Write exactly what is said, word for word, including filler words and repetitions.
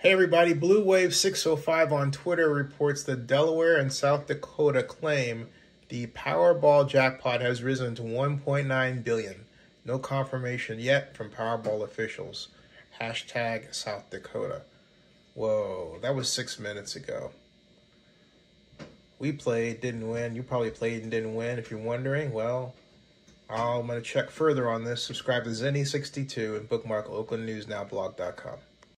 Hey everybody, Blue Wave six oh five on Twitter reports that Delaware and South Dakota claim the Powerball jackpot has risen to one point nine billion dollars. No confirmation yet from Powerball officials. Hashtag South Dakota. Whoa, that was six minutes ago. We played, didn't win. You probably played and didn't win. If you're wondering, well, I'm going to check further on this. Subscribe to Zenny sixty-two and bookmark oakland news now blog dot com.